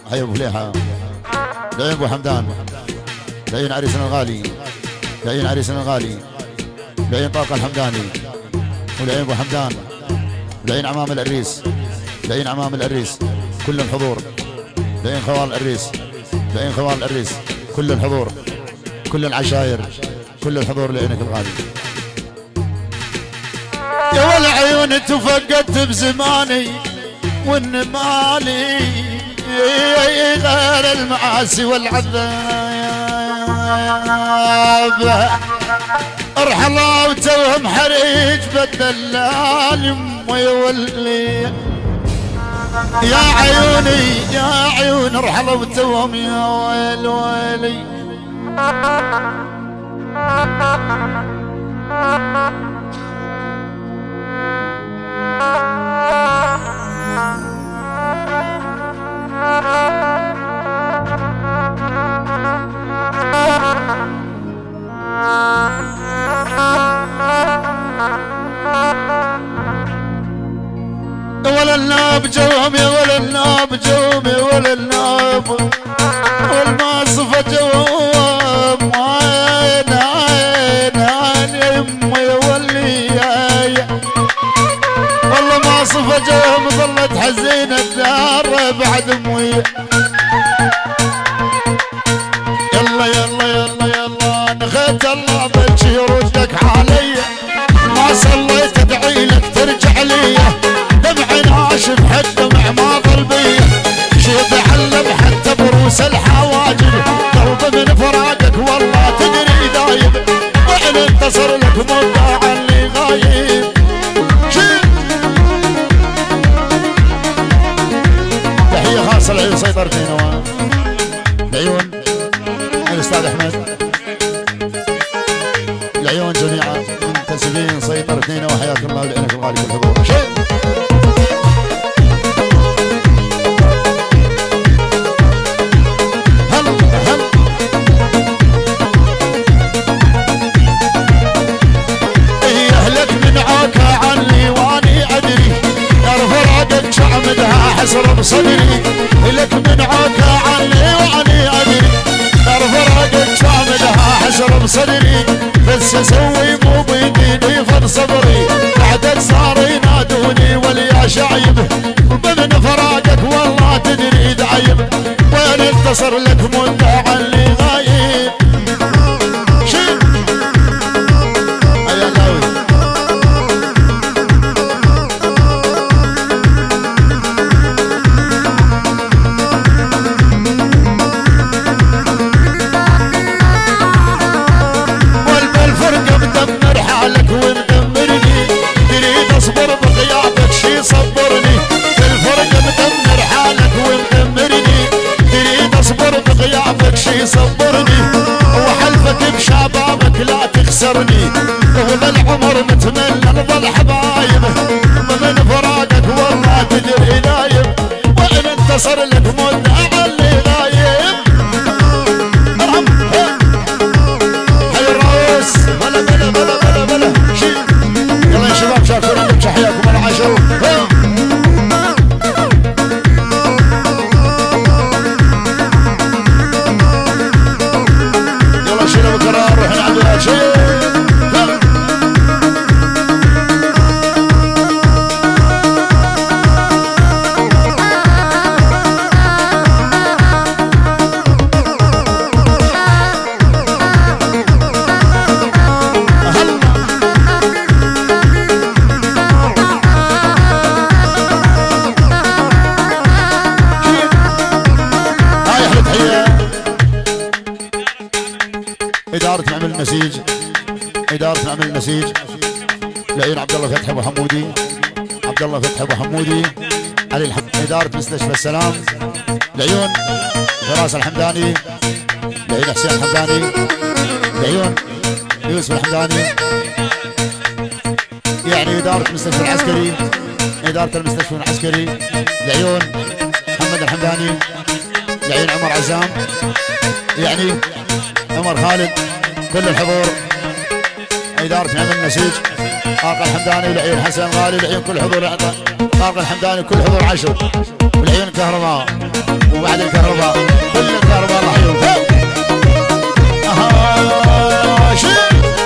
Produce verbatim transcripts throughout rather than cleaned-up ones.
حي ابو فليحه، لعين ابو حمدان، لعين عريسنا الغالي، لعين عريسنا الغالي، لعين طاقه الحمداني، ولعين ابو حمدان، لعين عمام العريس، لعين عمام العريس كل الحضور، لعين خوال العريس، لعين خوال العريس كل الحضور، كل العشاير، كل الحضور لعينك الغالي. يا والعيون تفقدت بزماني وان مالي غير المعاصي والعذاب، ارحلوا وتوهم حريج بالدلال ما يولي. يا عيوني يا عيون ارحلوا وتوهم يا ويل ويلي. ولا الناب جوهم يا ولا الناب جوهم يا ولا الناب، والماصفة جوهم عين عين عين يا يمه يا ولي يا والله ماصفة جوهم ظلت حزينة الدار بعد امي. يلا يلا يلا يلا نخيت الله بلشي يردك علي، ما صليت ادعي لك ترجع لي، دمعي ناشف حد دمع ما ظل بي، شيب علم حتى بروس الحواجب، قلبي من فراقك والله تدري دايب، وإن انتصر لك مدعى اللي غايب. تحية خاصة لعيون سيطرتين لعيون الاستاذ احمد، العيون جميعا منتسبين سيطر اثنين، وحياكم الله ولعينك الغالي في الحضور. هل هل اهلك من عاكا عني واني ادري، نار فرقك شعمدها حسر بصدري، لك من عاكا عني واني ادري، نار فرقك شعمدها حسر بصدري، بس اسوي مو بيديني فض صبري، بعدك صار ينادوني واليا شايب، ومن فراقك والله تدري دايب، وين انتصر لك مدعى اللي غايب. شيل يا لاوي حالك ومدمرني، تريد اصبر بغيابك شي صبرني، الفرق مدمر حالك ومدمرني، تريد اصبر بغيابك شي صبرني، وحلفك بشبابك لا تخسرني، طول العمر متمنى نظل حبايب، من فراقك والله تدري نايب، وان انتصر لك مدعى اللي غايب. حي الراس بلا بلا بلا بلا بلا شيل. يلا يا شباب شاكرين لكم تحياكم العشر. يلا شيلوا بكرار روحنا عندنا شيل. إدارة معمل النسيج، إدارة معمل النسيج لعيون عبد الله فتحي أبو حمودي، عبد الله فتحي أبو حمودي، علي الحمد، إدارة مستشفى السلام لعيون فراس الحمداني، لعيون حسين الحمداني، لعيون يوسف الحمداني، يعني إدارة المستشفى العسكري، إدارة المستشفى العسكري لعيون محمد الحمداني، لعيون عمر عزام، يعني عمر خالد، كل الحضور، إدارة معمل النسيج، طاقة الحمداني، لعيون حسن غالي، لعيون كل حضور طارق الحمداني كل حضور عشر والعيون الكهرباء وبعد الكهرباء كل الكهرباء الله يحييهم. اها شيل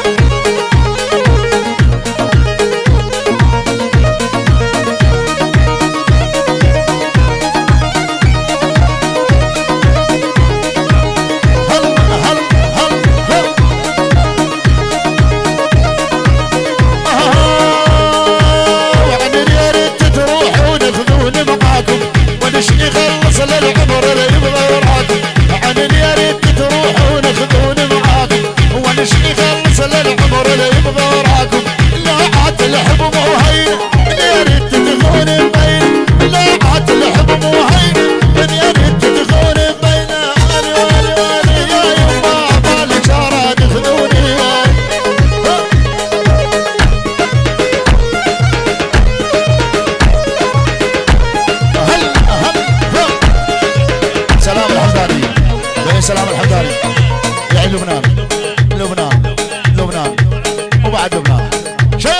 يخلص للعمر اللي يبغى وراكم عنن يا ريت تروحون خذوني معاكم ونش يخلص للعمر اللي يبغى وراكم لا عاد الحب مو هين يا ريت تدخلوني بين لا عاد الحب مو هين يا ريت تدخلوني بين اني واني واني يا يما بالجارة خذوني سلام الحمداني يا لبنان لبنان لبنان وبعد لبنان شو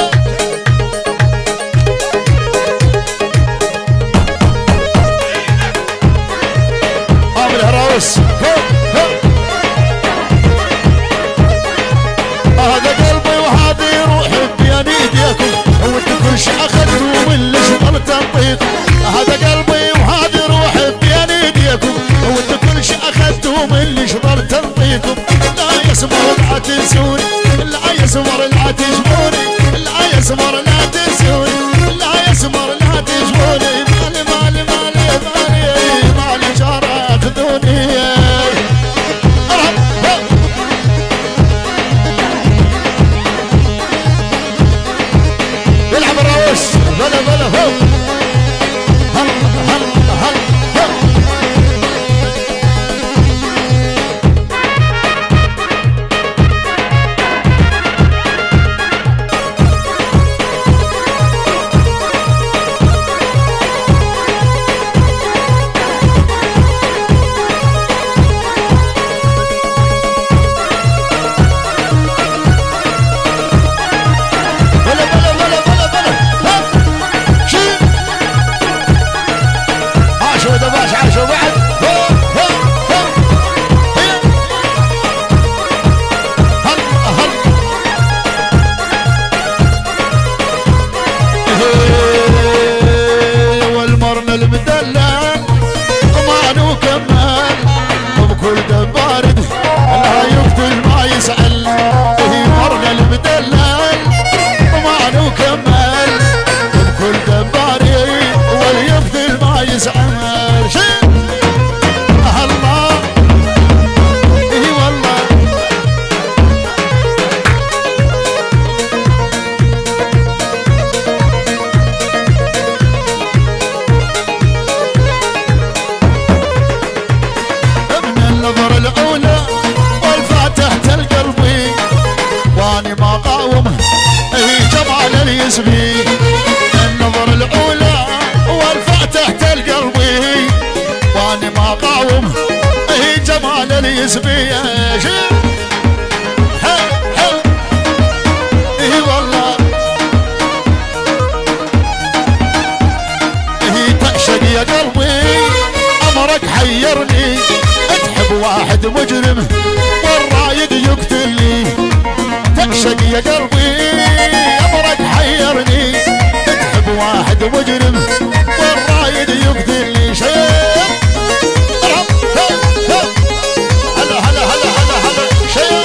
ام الهراوس هذا قلبي وهذه روحي بين ايديكم وانتو كل شي اخذتوا من الشمال تنطيكم هذا قلبي وهذه روحي بين ايديكم وانتو كل شي اخذتوا من اللي شطر تنطيكم لا يسمر لا تنسوني لا يسمر لا تجبوني لا يسمر لا تنسوني لا يسمر لا تجبوني مالي مالي مالي مالي مالي جارة خذوني يلعب الراوس بلا بلا هو هل هل هل النظر الأولى والفاتحة القلبي واني ما قاوم هي جمال اليزبي اي والله هي تعشق يا قلبي امرك حيرني تحب واحد مجرم والرايد يقتلني تعشق يا قلبي امرك حيرني تحب واحد مجرم والرايد يقتلني شيء هلا هلا هلا هلا هلا شيء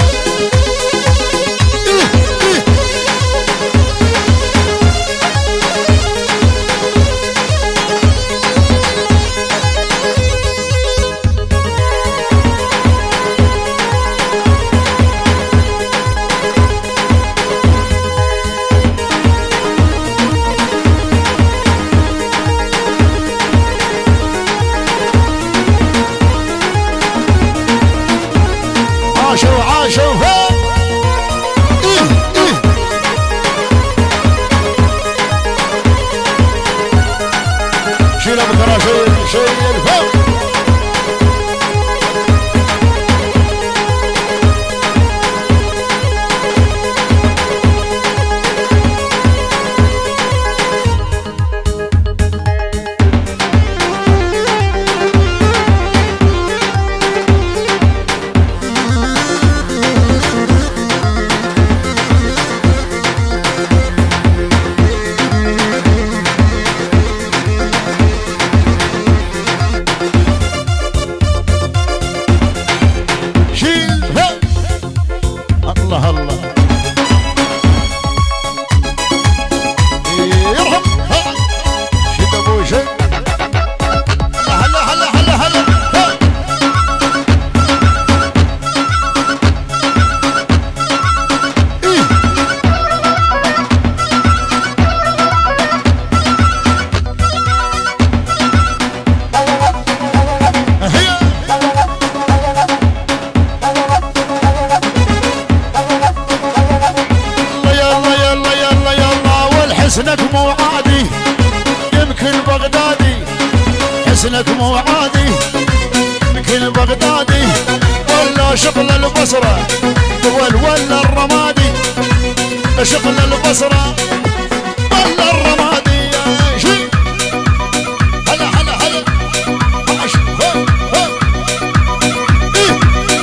يمكن بغدادي ولا شغل البصرة ولا ولا الرمادي شغل البصرة ولا الرمادي يا شي هلا هلا هلا عاش ها ها إيه.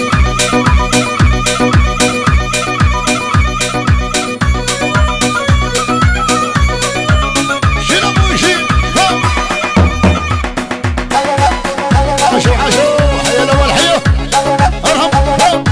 شنو مو شي ها عاشوا عاشوا حيا الاول حيا ارهم ها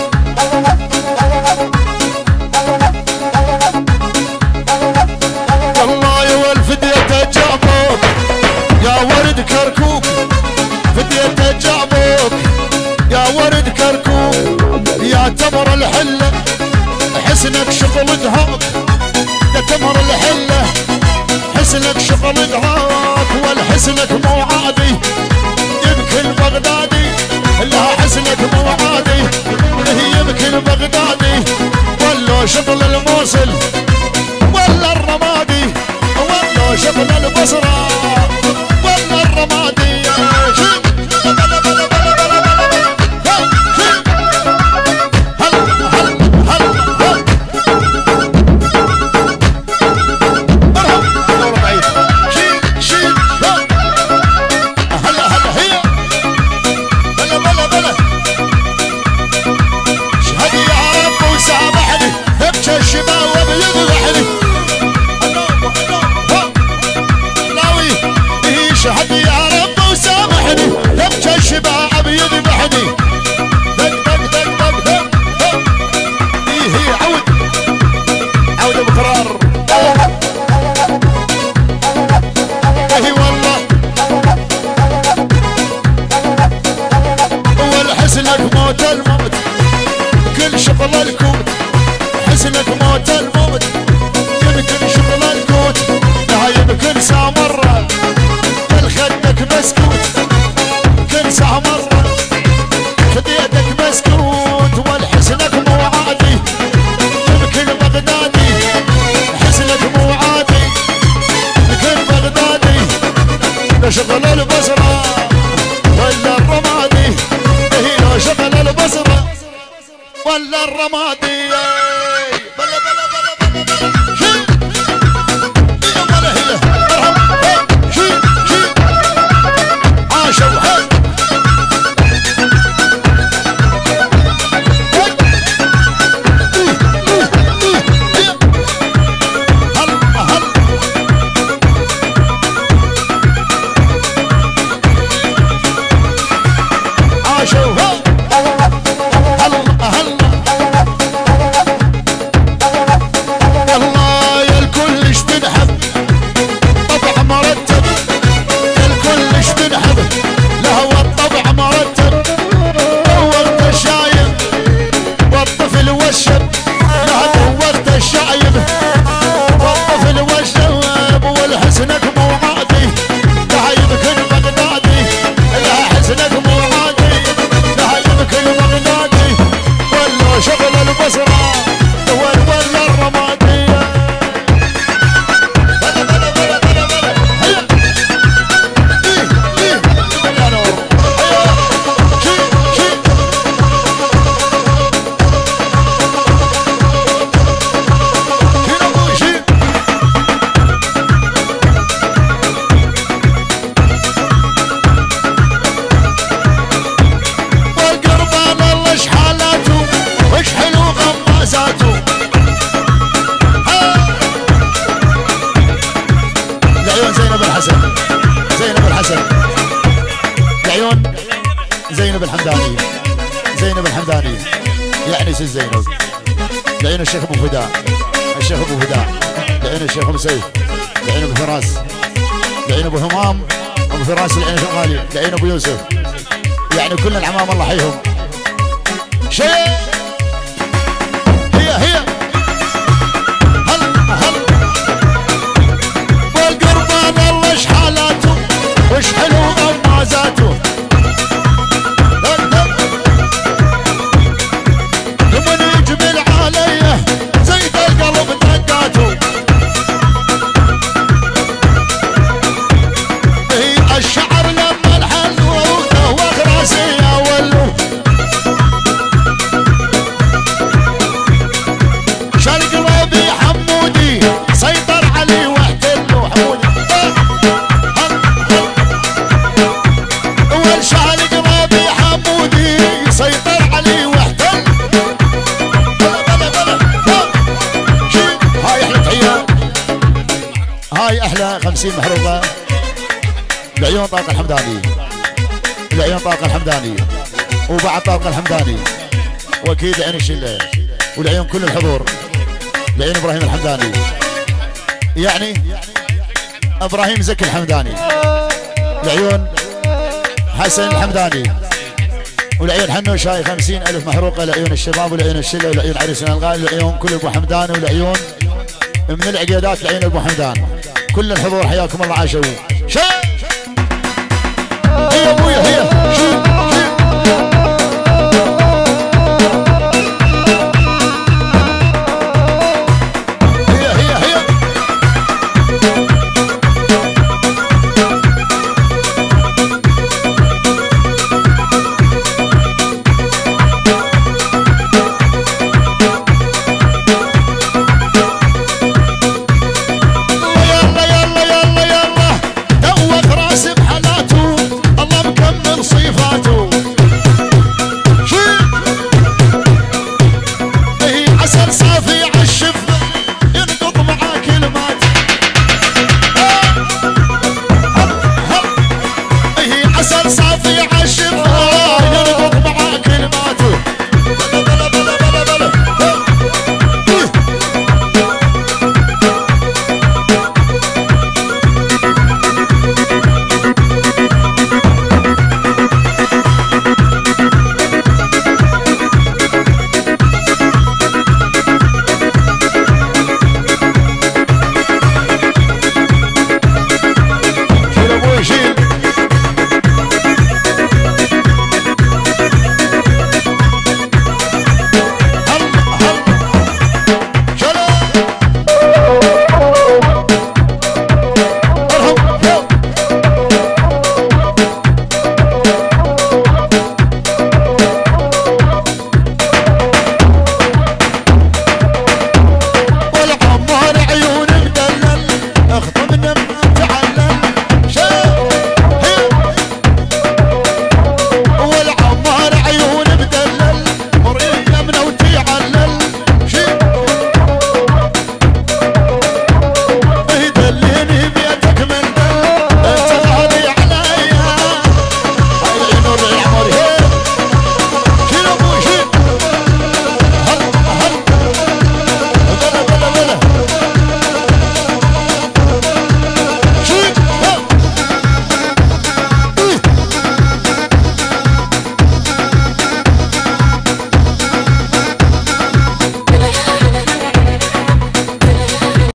والله يا والفدية جابوك يا ورد كركوك فدية جابوك يا ورد كركوك يا تمر الحلة حسنك شغل دهاك يا تمر الحلة حسنك شغل دهاك والحسنك مو عادي يمكن بغدادي لا حسنك مو عادي يمكن بغدادي ولا شغل الموصل ولا الرمادي ولا شغل البصرة ولا الرمادي يا شيخ بلا بلا بلا بلا بلا هلا هلا هلا ارهم دورة بعيد شيل شيل هلا هلا هي بلا بلا بلا شهد يا رب وسامحني ابكي الشباب ويذبحني شهد يا رب وسامحني يبكي الشباب يذبحني دق دق دق دق دق دق ايه عود عود بقرار ايه والله والحسنك موت الموت كل شغل الكوت حسنك موت الموت يمكن شغل الكوت لا يمكن سامره خدك مسكوت كل ساعة مرة خديتك مسكوت والحسنك مو عادي يمكن بغدادي حسنك مو عادي يمكن بغدادي لا شغل البصرة ولا الرمادي هي لا شغل البصرة ولا الرمادي بلا بلا بلا بلا بلا شي ولا هي ارهم شي شي عاشوا هل هل عاشوا هل هل هل الله يا الكل اشتنحب طبع مرتب الكل اشتنحب لهو الطبع مرتب دوغت الشايب والطفل والشب لا دوغت الشايب والطفل والشب والحسنك مو عادي لا يمكن بغدادي لا حسنك مو عادي لا يمكن بغدادي ولا شغل البصرة ولا الرمادي بلا بلا بلا بلا بلا هيا ايه ايه بلا نور هيا شي شي شنو مو شي والقربان الله اش حالاته وش حلو غمازاته لعيون زينب الحسن زينب الحسن لعيون زينب الحمدانية زينب الحمدانية يعني سي زينب لعيون الشيخ ابو فداء الشيخ ابو فداء لعيون الشيخ ابو سيف لعيون ابو فراس لعيون ابو همام ابو فراس العين الغالي لعيون ابو يوسف يعني كل العمام الله حيهم شيء هي هي هل هل والقربان الله اش حالاته وش حلو غمازاته لمن يجمل عليه زيد القلب دقاته هي الشعر لما الحل وهو راسيه خمسين محروقة. العيون طارق الحمداني، العيون طارق الحمداني، وبعد طارق الحمداني، واكيد عين الشله، والعيون كل الحضور. العيون ابراهيم الحمداني، يعني ابراهيم زكي الحمداني. العيون حسن الحمداني، والعيون حنوش هاي خمسين ألف محروقة. لعيون الشباب والعيون الشلة والعيون عريسنا الغالي، والعيون كل ابو حمدان، والعيون من العقيدات العيون ابو حمدان. كل الحضور حياكم الله. عاشوا هي ابويا هي